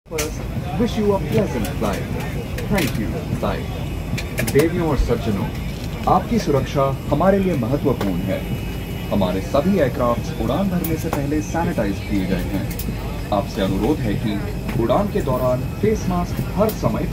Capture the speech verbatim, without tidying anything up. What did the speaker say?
First, wish you a pleasant flight. Thank you, flight. देवियों और सज्जनों, आपकी सुरक्षा हमारे लिए महत्वपूर्ण है। हमारे सभी एयरक्राफ्ट उड़ान भरने से पहले सैनिटाइज किए गए हैं। आपसे अनुरोध है कि उड़ान के दौरान फेस मास्क हर समय